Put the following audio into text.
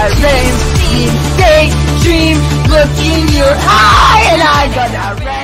that rain. Daydream, look in your eye, and I got that rain.